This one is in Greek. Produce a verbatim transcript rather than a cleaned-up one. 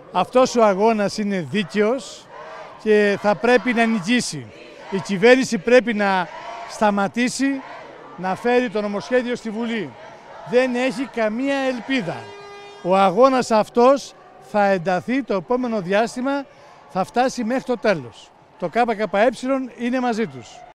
Αυτός ο αγώνας είναι δίκαιος και θα πρέπει να νικήσει. Η κυβέρνηση πρέπει να σταματήσει να φέρει το νομοσχέδιο στη Βουλή. Δεν έχει καμία ελπίδα. Ο αγώνας αυτός θα ενταθεί το επόμενο διάστημα, θα φτάσει μέχρι το τέλος. Το ΚΚΕ είναι μαζί τους.